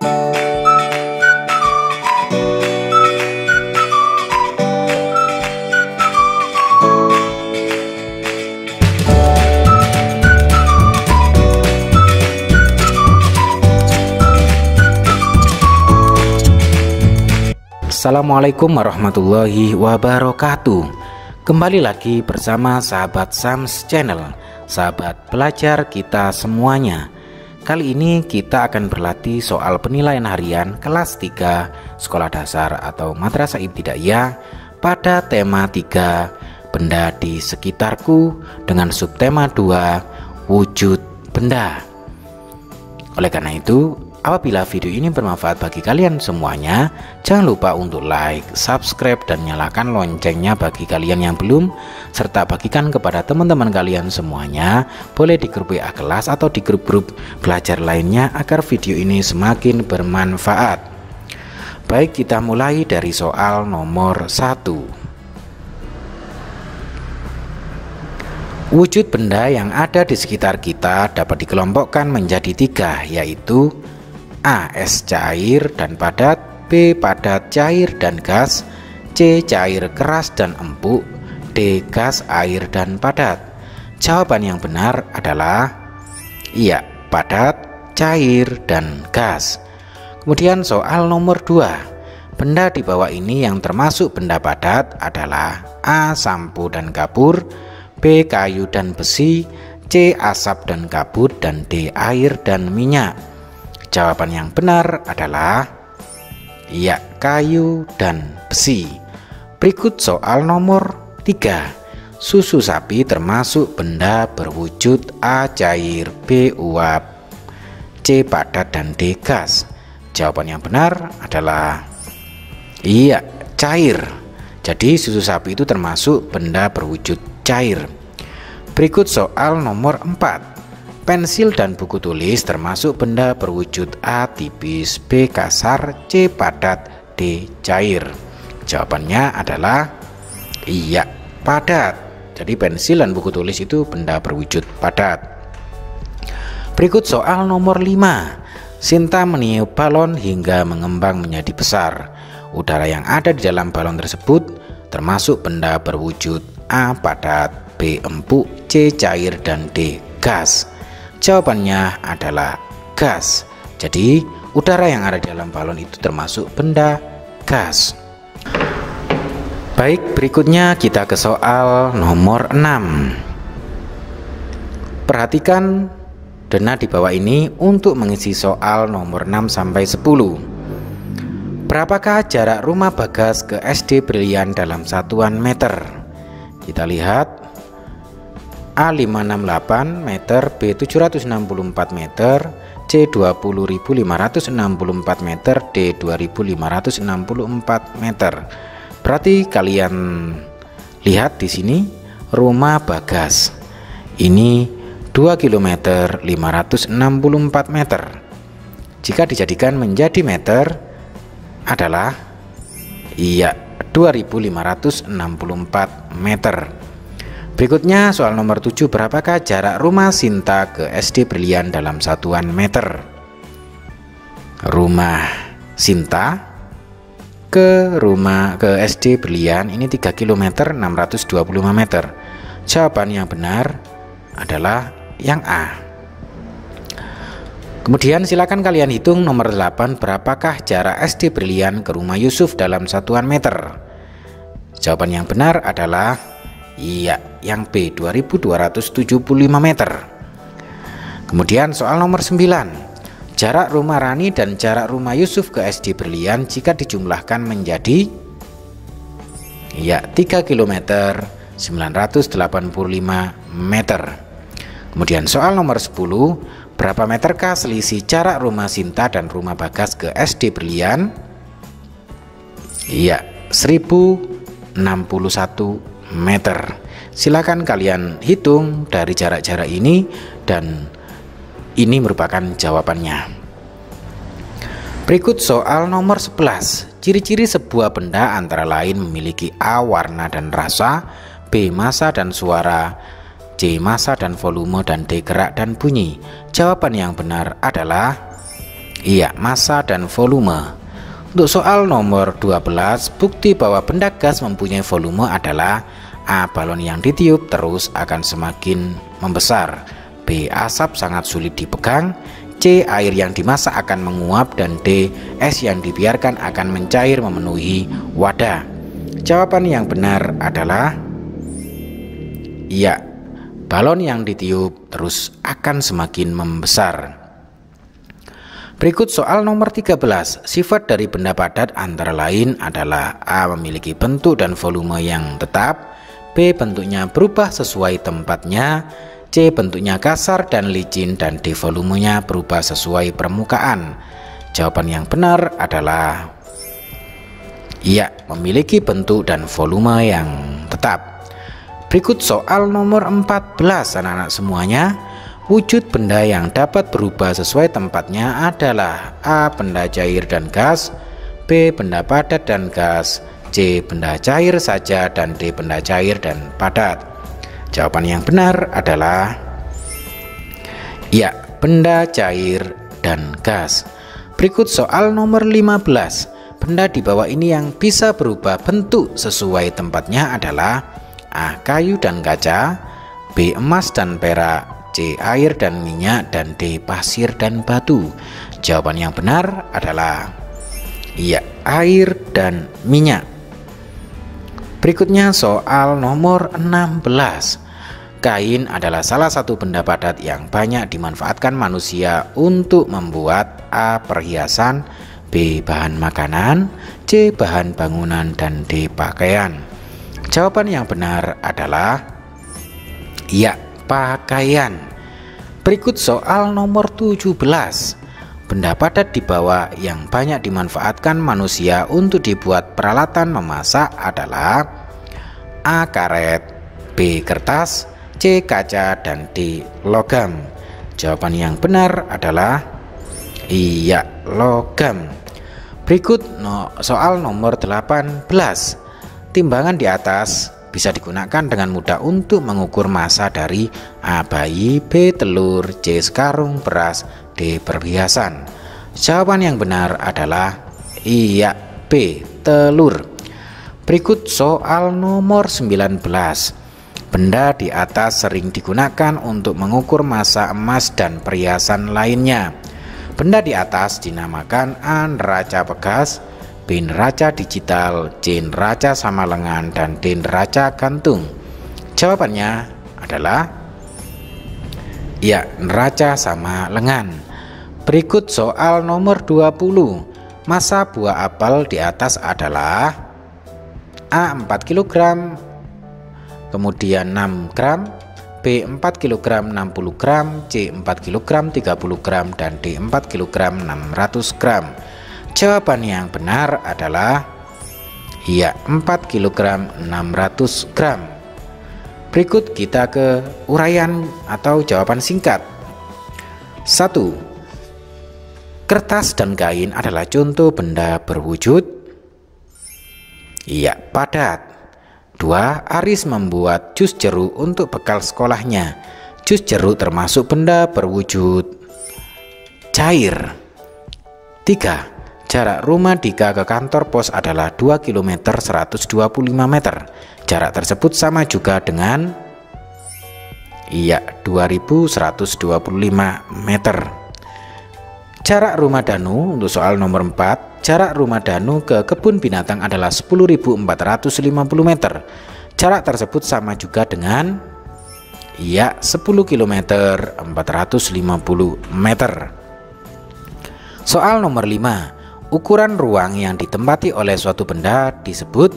Assalamualaikum warahmatullahi wabarakatuh. Kembali lagi bersama sahabat Sams Channel, sahabat belajar kita semuanya. Kali ini kita akan berlatih soal penilaian harian kelas 3 sekolah dasar atau madrasah ibtidaiyah pada tema 3 benda di sekitarku dengan subtema 2 wujud benda. Oleh karena itu, apabila video ini bermanfaat bagi kalian semuanya, jangan lupa untuk like, subscribe, dan nyalakan loncengnya bagi kalian yang belum, serta bagikan kepada teman-teman kalian semuanya, boleh di grup WA kelas atau di grup-grup belajar lainnya agar video ini semakin bermanfaat. Baik, kita mulai dari soal nomor 1. Wujud benda yang ada di sekitar kita dapat dikelompokkan menjadi 3, yaitu A. Es cair dan padat, B. Padat, cair, dan gas, C. Cair, keras, dan empuk, D. Gas, air, dan padat. Jawaban yang benar adalah iya, padat, cair, dan gas. Kemudian soal nomor 2. Benda di bawah ini yang termasuk benda padat adalah A. Sampo dan kapur, B. Kayu dan besi, C. Asap dan kabut, dan D. Air dan minyak. Jawaban yang benar adalah iya, kayu dan besi. Berikut soal nomor 3. Susu sapi termasuk benda berwujud A. Cair, B. Uap, C. Padat, dan D. Gas. Jawaban yang benar adalah iya, cair. Jadi susu sapi itu termasuk benda berwujud cair. Berikut soal nomor 4. Pensil dan buku tulis termasuk benda berwujud A. Tipis, B. Kasar, C. Padat, D. Cair. Jawabannya adalah iya, padat. Jadi pensil dan buku tulis itu benda berwujud padat. Berikut soal nomor 5. Sinta meniup balon hingga mengembang menjadi besar. Udara yang ada di dalam balon tersebut termasuk benda berwujud A. Padat, B. Empuk, C. Cair, dan D. Gas. Jawabannya adalah gas. Jadi udara yang ada di dalam balon itu termasuk benda gas. Baik, berikutnya kita ke soal nomor 6. Perhatikan dena di bawah ini untuk mengisi soal nomor 6 sampai 10. Berapakah jarak rumah Bagas ke SD Brilian dalam satuan meter? Kita lihat A. 568 meter, B. 764 meter, C. 20.564 meter, D. 2.564 meter. Berarti kalian lihat di sini rumah Bagas ini 2 km 564 meter. Jika dijadikan menjadi meter adalah iya, 2.564 meter. Berikutnya soal nomor 7. Berapakah jarak rumah Sinta ke SD Brilian dalam satuan meter? Rumah Sinta ke SD Brilian ini 3 km 625 meter. Jawaban yang benar adalah yang A. Kemudian silakan kalian hitung nomor 8. Berapakah jarak SD Brilian ke rumah Yusuf dalam satuan meter? Jawaban yang benar adalah iya, yang B. 2275 meter. Kemudian soal nomor 9. Jarak rumah Rani dan jarak rumah Yusuf ke SD Brilian jika dijumlahkan menjadi iya, 3 km 985 meter. Kemudian soal nomor 10. Berapa meterkah selisih jarak rumah Sinta dan rumah Bagas ke SD Brilian? Iya, 1061 meter. Silakan kalian hitung dari jarak-jarak ini dan ini merupakan jawabannya. Berikut soal nomor 11. Ciri-ciri sebuah benda antara lain memiliki A. Warna dan rasa, B. Massa dan suara, C. Massa dan volume, dan D. Gerak dan bunyi. Jawaban yang benar adalah Iya, massa dan volume. Untuk soal nomor 12, bukti bahwa benda gas mempunyai volume adalah A. Balon yang ditiup terus akan semakin membesar, B. Asap sangat sulit dipegang, C. Air yang dimasak akan menguap, dan D. Es yang dibiarkan akan mencair memenuhi wadah. Jawaban yang benar adalah iya, balon yang ditiup terus akan semakin membesar. Berikut soal nomor 13. Sifat dari benda padat antara lain adalah A. Memiliki bentuk dan volume yang tetap, B. Bentuknya berubah sesuai tempatnya, C. Bentuknya kasar dan licin, dan D. Volumenya berubah sesuai permukaan. Jawaban yang benar adalah iya, memiliki bentuk dan volume yang tetap. Berikut soal nomor 14 anak-anak semuanya. Wujud benda yang dapat berubah sesuai tempatnya adalah A. Benda cair dan gas, B. Benda padat dan gas, C. Benda cair saja, dan D. Benda cair dan padat. Jawaban yang benar adalah iya, benda cair dan gas. Berikut soal nomor 15. Benda di bawah ini yang bisa berubah bentuk sesuai tempatnya adalah A. Kayu dan kaca, B. Emas dan perak, C. Air dan minyak, dan D. Pasir dan batu. Jawaban yang benar adalah iya, air dan minyak. Berikutnya soal nomor 16. Kain adalah salah satu benda padat yang banyak dimanfaatkan manusia untuk membuat A. Perhiasan, B. Bahan makanan, C. Bahan bangunan, dan D. Pakaian. Jawaban yang benar adalah iya, pakaian. Berikut soal nomor 17. Benda padat di bawah yang banyak dimanfaatkan manusia untuk dibuat peralatan memasak adalah A. Karet, B. Kertas, C. Kaca, dan D. Logam. Jawaban yang benar adalah iya, logam. Berikut soal nomor 18. Timbangan di atas bisa digunakan dengan mudah untuk mengukur massa dari A. Bayi, B. Telur, C. Sekarung beras, D. Perhiasan. Jawaban yang benar adalah iya, B. Telur. Berikut soal nomor 19. Benda di atas sering digunakan untuk mengukur massa emas dan perhiasan lainnya. Benda di atas dinamakan A. Neraca pegas, B. Neraca digital, C. Neraca sama lengan, dan D. Neraca gantung. Jawabannya adalah ya, neraca sama lengan. Berikut soal nomor 20. Massa buah apel di atas adalah A. 4 kg, kemudian 6 gram, B. 4 kg 60 gram, C. 4 kg 30 gram, dan D. 4 kg 600 gram. Jawaban yang benar adalah iya, 4 kg 600 gram. Berikut kita ke uraian atau jawaban singkat. 1. Kertas dan kain adalah contoh benda berwujud iya, padat. 2. Aris membuat jus jeruk untuk bekal sekolahnya. Jus jeruk termasuk benda berwujud cair. 3. Jarak rumah Dika ke kantor pos adalah 2 km 125 meter. Jarak tersebut sama juga dengan iya, 2125 meter. Jarak rumah Danu untuk soal nomor 4. Jarak rumah Danu ke kebun binatang adalah 10.450 meter. Jarak tersebut sama juga dengan iya, 10 km 450 meter. Soal nomor 5. Ukuran ruang yang ditempati oleh suatu benda disebut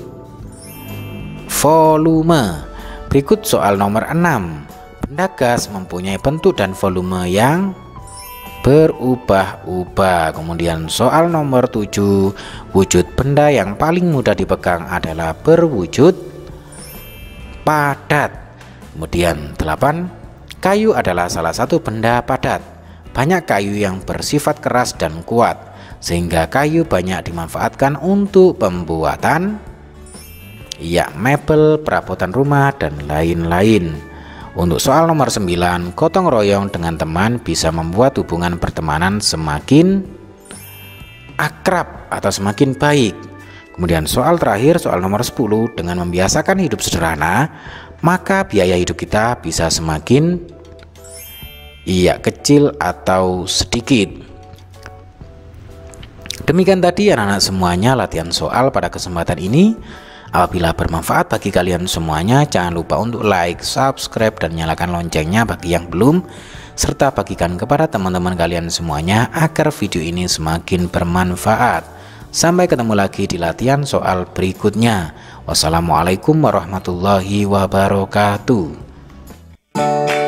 volume. Berikut soal nomor 6. Benda gas mempunyai bentuk dan volume yang berubah-ubah. Kemudian soal nomor 7. Wujud benda yang paling mudah dipegang adalah berwujud padat. Kemudian 8. Kayu adalah salah satu benda padat. Banyak kayu yang bersifat keras dan kuat, sehingga kayu banyak dimanfaatkan untuk pembuatan ya, mebel, perabotan rumah, dan lain-lain. Untuk soal nomor 9. Gotong royong dengan teman bisa membuat hubungan pertemanan semakin akrab atau semakin baik. Kemudian soal terakhir, soal nomor 10, dengan membiasakan hidup sederhana, maka biaya hidup kita bisa semakin kecil atau sedikit. Demikian tadi anak-anak semuanya latihan soal pada kesempatan ini. Apabila bermanfaat bagi kalian semuanya, jangan lupa untuk like, subscribe, dan nyalakan loncengnya bagi yang belum, serta bagikan kepada teman-teman kalian semuanya agar video ini semakin bermanfaat. Sampai ketemu lagi di latihan soal berikutnya. Wassalamualaikum warahmatullahi wabarakatuh.